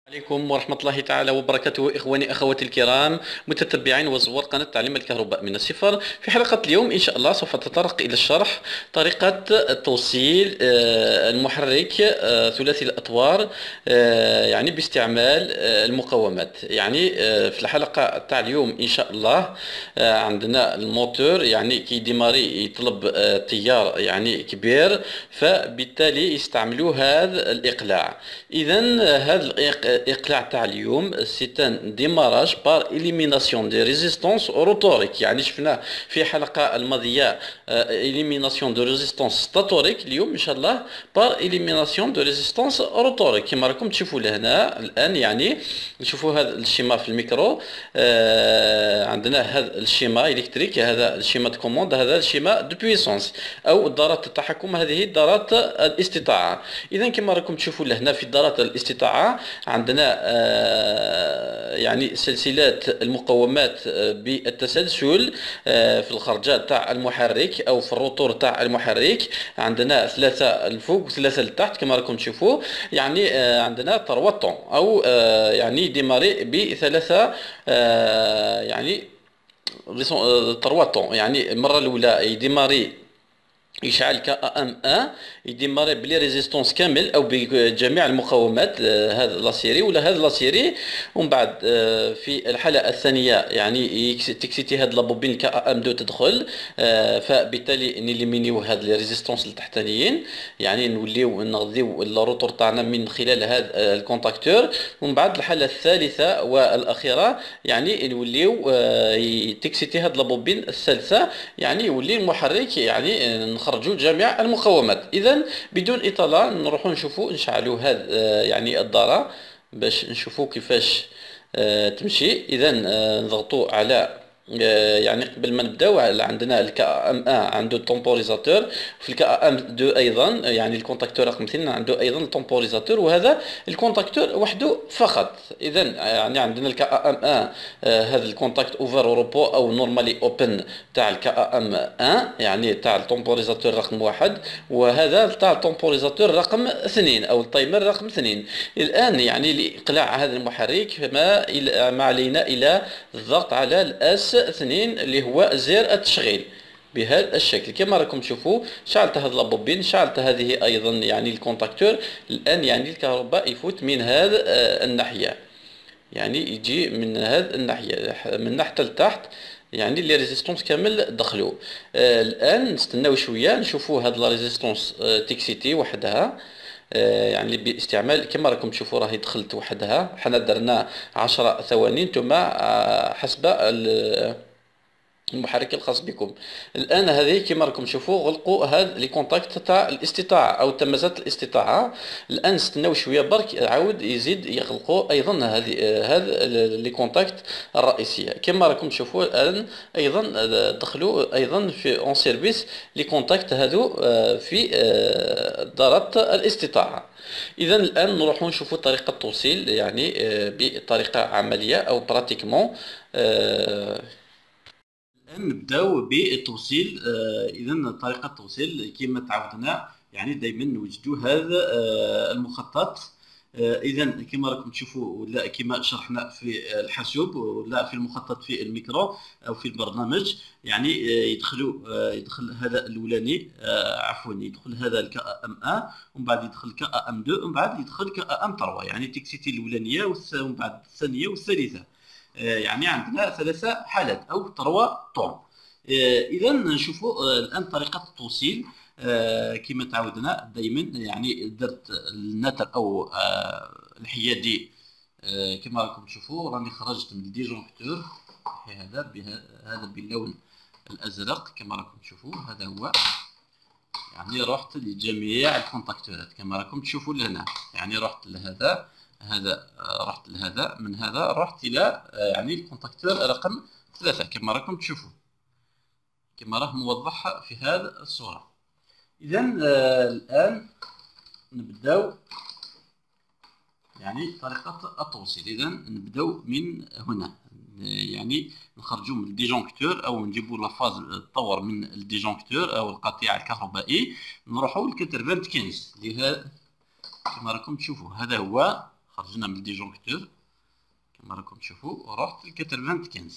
عليكم ورحمة الله تعالى وبركاته. إخواني أخواتي الكرام متتبعين وزوار قناة تعليم الكهرباء من الصفر. في حلقة اليوم إن شاء الله سوف تتطرق إلى الشرح طريقة توصيل المحرك ثلاثي الأطوار، يعني باستعمال المقاومات. يعني في الحلقة تاع اليوم إن شاء الله عندنا الموتور يعني كي ديماري يطلب تيار يعني كبير، فبالتالي يستعملوا هذا الإقلاع. إذا هذا الإقلاع تاع اليوم سي ان ديماراج بار إليميناسيون دي ريزيستونس روتوريك. يعني شفنا في الحلقة الماضية إليميناسيون دو ريزيستونس ستاتوريك، اليوم إن شاء الله بار إليميناسيون دو ريزيستونس روتوريك كما راكم تشوفوا لهنا الآن. يعني نشوفوا هذا الشيما في الميكرو، عندنا هذا الشيما إلكتريك، هذا الشيما دو كوموند، هذا الشيما دو بويسونس أو دارات التحكم، هذه دارات الاستطاعة. إذا كما راكم تشوفوا لهنا في دارات الاستطاعة عندنا يعني سلسلات المقاومات بالتسلسل في الخرجات تاع المحرك او في الروتور تاع المحرك. عندنا ثلاثة الفوق وثلاثة لتحت كما راكم تشوفوا. يعني عندنا تروتون او يعني ديماري بثلاثة يعني تروتون. يعني المرة الأولى يديماري يشعل كا ام 1 يديماري بلي ريزيستونس كامل او بجميع المقاومات، هذا لاسيري ولا هذا لاسيري. ومن بعد في الحاله الثانيه يعني تكسيتي هاد لابوبين كا ام 2 تدخل، فبالتالي نيليمينيو هاد لي ريزيستونس التحتانيين، يعني نوليو نغذيو الروتور تاعنا من خلال هذا الكونتاكتور. ومن بعد الحاله الثالثه والاخيره يعني نوليو تكسيتي هاد لابوبين الثالثه، يعني يولي المحرك يعني نخرجوا جميع المقاومات. اذا بدون اطاله نروحوا نشوفوا نشعلوا هذا يعني الدارة باش نشوفوا كيفاش تمشي. اذا نضغطوا على يعني قبل ما نبداو عندنا الكا ام 1 عنده التومبوريزاتور، في الكا ام 2 ايضا يعني الكونتاكتور رقم 2 عنده ايضا التومبوريزاتور، وهذا الكونتاكتور وحده فقط. اذا يعني عندنا الكا ام 1 هذا الكونتاكت اوفر اوروبو او نورمالي اوبن تاع الكا ام 1 يعني تاع التومبوريزاتور رقم 1، وهذا تاع التومبوريزاتور رقم 2 او التايمر رقم 2. الان يعني لاقلاع هذا المحرك ما علينا الى الضغط على الاس 2 اللي هو زر التشغيل بهذا الشكل كما راكم تشوفوا. شعلت هذا لابوبين، شعلت هذه ايضا يعني الكونتاكتور. الان يعني الكهرباء يفوت من هذا الناحيه، يعني يجي من هذه الناحيه من حتى لتحت، يعني لي ريزيستونس كامل دخلوا. الان نستناو شويه نشوفوا هاد لا ريزيستونس تكسيتي وحدها، يعني باستعمال كما راكم تشوفوا راهي دخلت وحدها. حنا درنا 10 ثواني، نتوما حسب المحرك الخاص بكم. الان هذه كما راكم تشوفوا غلقوا هاد لي كونتاكت تاع الاستطاعه او تماسات الاستطاعه. الان نستناو شويه برك عاود يزيد يغلقوا ايضا هاد لي كونتاكت الرئيسيه. كما راكم تشوفوا الان ايضا دخلوا ايضا في اون سيرفيس لي كونتاكت هادو في دارات الاستطاعه. اذا الان نروحوا نشوفوا طريقه التوصيل يعني بطريقه عمليه او براتيكمون. الآن نبداو بالتوصيل. إذا طريقة التوصيل كما تعودنا يعني دائما نوجدوا هذا المخطط. إذا كما راكم تشوفوا ولا كما شرحنا في الحاسوب ولا في المخطط في الميكرو أو في البرنامج، يعني يدخل هذا الأولاني، عفوا يدخل هذا الكا ام 1 ومن بعد يدخل كا ام 2 ومن بعد يدخل كا ام 3، يعني تكسيتي الأولانية ومن بعد الثانية والثالثة. يعني عندنا ثلاثة حالات أو 3 طون. إذا نشوفوا الآن طريقة التوصيل. كما تعودنا دائما يعني درت الناتر أو الحيادي. كما راكم تشوفوا راني خرجت من الديجونكتور هذا باللون الأزرق كما راكم تشوفوا، هذا هو. يعني رحت لجميع الكونتاكتورات كما راكم تشوفوا لهنا، يعني رحت لهذا، رحت لهذا، من هذا رحت الى يعني الكونتاكتور رقم 3 كما راكم تشوفوا، كما راه موضح في هذه الصورة. اذا الان نبداو يعني طريقة التوصيل. اذا نبداو من هنا، يعني نخرجوا من الديجونكتور او نجيبوا لافاز الطور من الديجونكتور او القطيع الكهربائي، نروحوا للكتر 25 اللي كما راكم تشوفوا. هذا هو خرجنا من الديجونكتور كما راكم تشوفوا ورحت ل 95.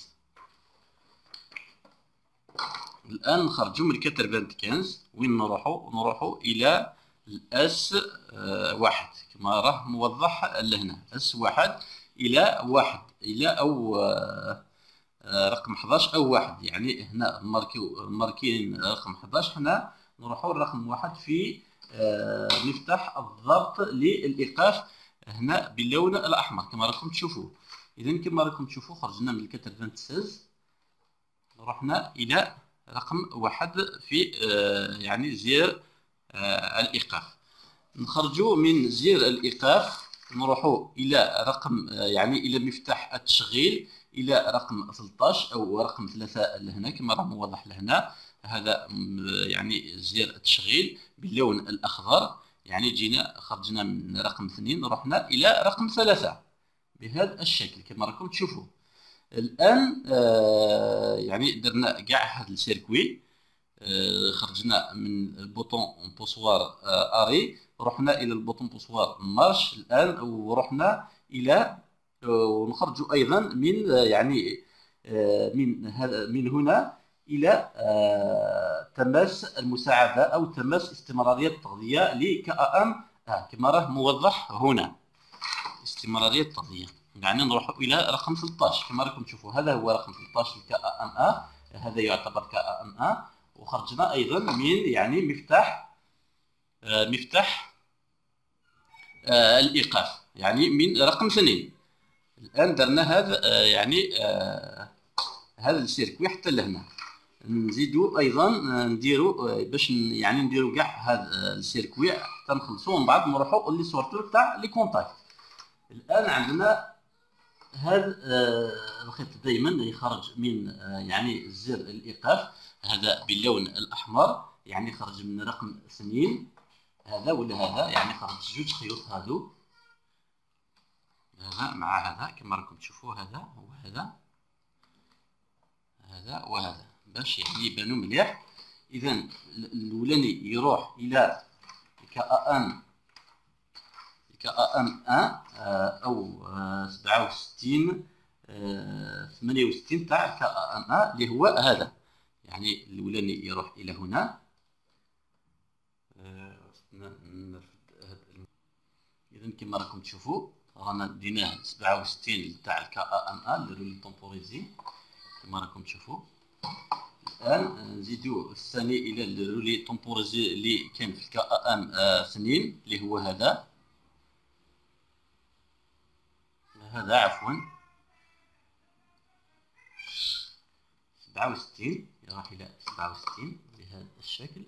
الان نخرجوا من 95 وين نروحوا الى الاس واحد كما راه موضح لهنا. اس واحد الى واحد الى او رقم 11 او واحد، يعني هنا ماركين رقم 11، هنا نروحوا الرقم واحد في مفتاح الضغط للايقاف هنا باللون الاحمر كما راكم تشوفوا. اذا كما راكم تشوفوا خرجنا من 96 رحنا الى رقم واحد في يعني زر الايقاف. نخرجوا من زر الايقاف نروحوا الى رقم يعني الى مفتاح التشغيل الى رقم 13 او رقم 3 لهنا كما راه موضح لهنا. هذا يعني زر التشغيل باللون الاخضر، يعني جينا خرجنا من رقم 2 رحنا الى رقم 3 بهذا الشكل كما راكم تشوفوا. الان يعني درنا كاع هذا السيركوي، خرجنا من البوطون بوسوار اري رحنا الى البوطون بوسوار مارش الان، ورحنا الى ونخرجوا ايضا من يعني من هنا الى تماس المساعده او تماس استمراريه التغذيه لكأم كما راه موضح هنا. استمراريه التغذيه يعني نروح الى رقم 13 كما راكم تشوفوا. هذا هو رقم 13 كأم هذا يعتبر كأم وخرجنا ايضا من يعني مفتاح الايقاف يعني من رقم 2. الان درنا هذا يعني هذا السيركوي حتى لهنا. نزيدو ايضا نديرو باش يعني نديرو كاع هذا السيركوي حتى نخلصو ومن بعد نروحو لي سورتور تاع لي كونتاكت. الان عندنا هذا الخيط دائما يخرج من يعني زر الايقاف هذا باللون الاحمر، يعني خرج من رقم 2 هذا ولا هذا، يعني خرج جوج خيوط هادو هذا مع هذا كما راكم تشوفوا. هذا وهذا هذا وهذا باش يعني يبانو مليح. اذا الاولاني يروح الى كأم 1 او 67 68 تاع كأم اللي هو هذا، يعني الاولاني يروح الى هنا. اذا كما راكم تشوفوا رانا ديناه 67 تاع الكأم الرولي تومبوريزي كما راكم تشوفوا. الان نزيدو الثاني الى الرولي تومبوريزي اللي كان في الكأم 2 اللي هو هذا عفوا 67 يروح الى 67 بهذا الشكل.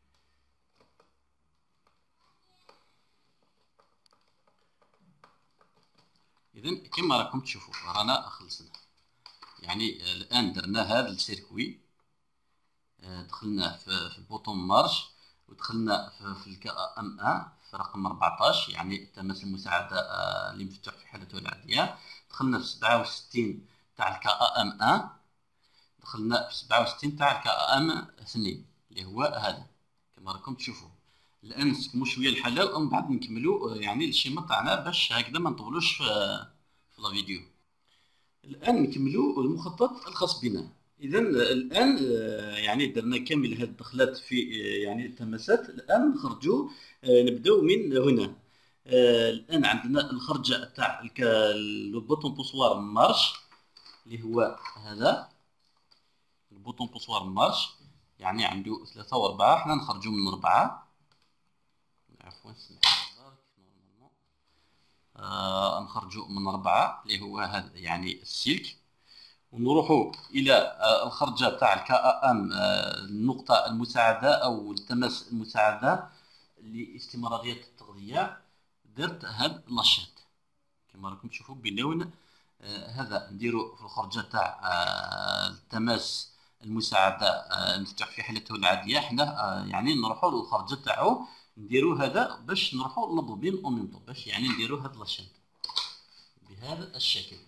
اذا كما راكم تشوفوا رانا خلصنا، يعني الان درنا هذا السيركوي، دخلنا في البوطون مارش ودخلنا في الكأم في رقم 14 يعني تماس المساعده اللي مفتوح في حالته العاديه. دخلنا في 67 تاع الكأم دخلنا في 67 تاع الكأم 2 اللي هو هذا كما راكم تشوفوا. الان نسكمو شويه الحلال ومن بعد نكملوا يعني الشيما تاعنا باش هكذا ما نطولوش في لا فيديو. الان نكملوا المخطط الخاص بنا. اذا الان يعني درنا كامل هذه الدخلات في يعني التماسات. الان نخرجوا نبداو من هنا. الان عندنا الخرجه تاع البوطون بوسوار مارش اللي هو هذا البوطون بوسوار مارش، يعني عنده 3 و4. حنا نخرجوا من 4 عفوا نخرجوا من 4 اللي هو هذا يعني السلك، ونروحوا الى الخرجه تاع الكأم النقطه المساعده او التماس المساعده لاستمراريه التغذيه. درت هاد لاشات كما راكم تشوفوا باللون هذا. نديرو في الخرجه تاع التماس المساعده المفتوح في حالته العاديه. حنا يعني نروحوا للخرجه تاعو نديرو هذا باش نروحوا للبوبين او ميم طون باش يعني نديرو هاد لاشات بهذا الشكل.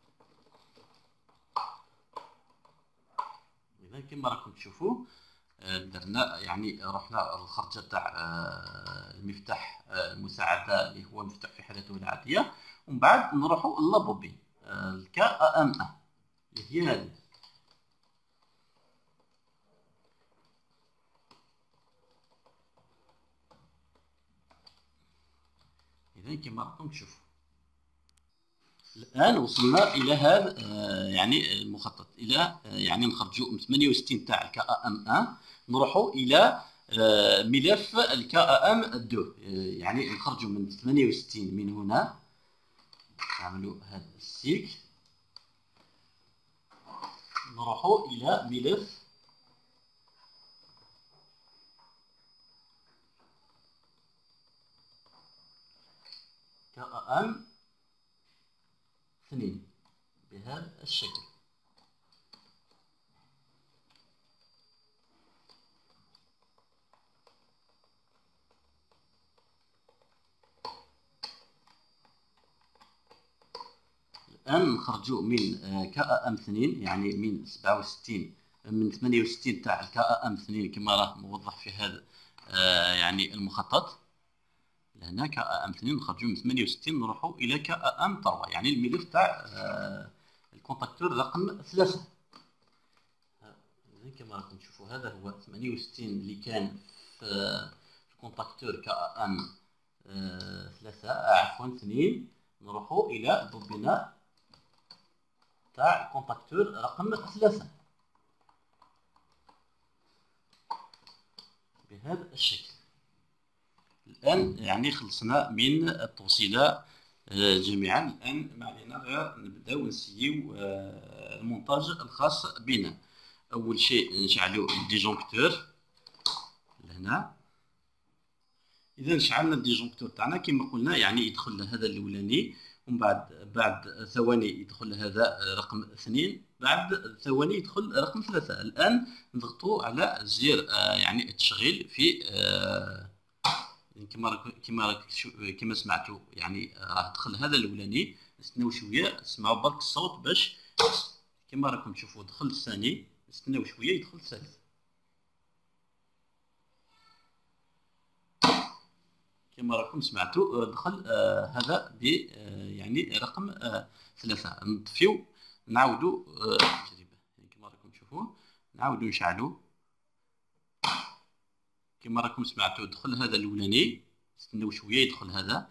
اذا كما راكم تشوفوا درنا يعني رحنا الخرجة تاع المفتاح المساعدة اللي هو مفتوح في حالته العادية، ومن بعد نروحوا لابوبين الكا ام ان اللي هي هذه. إذا كما راكم تشوفوا الآن وصلنا إلى هذا يعني المخطط، إلى يعني نخرجوا من 68 تاع الكا ام 1 نروحوا إلى ملف الكا ام 2، يعني نخرجوا من 68 من هنا، نعملوا هذا السيك، نروحوا إلى ملف كا ام 2 بهذا الشكل. الآن نخرجوا من كا ام 2، يعني من 67 من 68 تاع الكا ام 2 كما راه موضح في هذا يعني المخطط. لهنا كا ام 2 نخرجوا من 68 نروحوا الى كا ام 3، يعني الملف تاع الكونتاكتور رقم 3. كما راكم تشوفوا هذا هو 68 اللي كان في الكونتاكتور كا ام 3 عفوا 2، نروحوا الى البوبينه تاع الكونتاكتور رقم 3 بهذا الشكل. الآن يعني خلصنا من التوصيلة جميعا. الآن ما علينا غير نبداو نسيو المونتاج الخاص بنا. أول شيء نشعلو الديجونكتور لهنا. إذا شعلنا الديجونكتور تاعنا كما قلنا يعني يدخل هذا الأولاني، ومن بعد ثواني يدخل هذا رقم 2، بعد ثواني يدخل رقم 3. الآن نضغطوا على زر يعني التشغيل في كما سمعتوا يعني راه دخل هذا الاولاني. نستناو شويه، اسمعوا برك الصوت باش كما راكم تشوفوا دخل الثاني، نستناو شويه يدخل الثالث. كما راكم سمعتوا دخل هذا ب يعني رقم 3. نطفيو نعاودوا تجربه كما راكم تشوفوا، نعاودوا نشعلوا كما راكم سمعتوا دخل هذا الاولاني، نستناو شويه يدخل هذا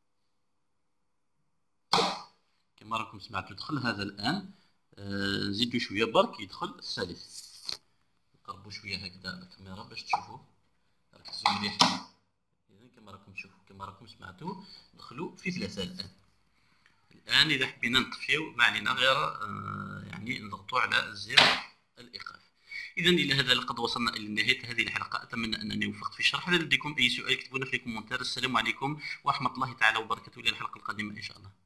كما راكم سمعتوا دخل هذا. الان نزيدوا شويه برك يدخل الثالث. نقربوا شويه هكذا الكاميرا باش تشوفوا، ركزوا مليح. اذا كما راكم تشوفوا كما راكم سمعتوا دخلوا في 3. الان اذا حبينا نطفيو ما علينا غير يعني نضغطوا على زر الايقاف. إذا إلى هذا لقد وصلنا إلى نهاية هذه الحلقة. أتمنى أنني وفقت في الشرح. إذا لديكم أي سؤال اكتبونا في الكومنتات. السلام عليكم ورحمة الله تعالى وبركاته. إلى الحلقة القادمة إن شاء الله.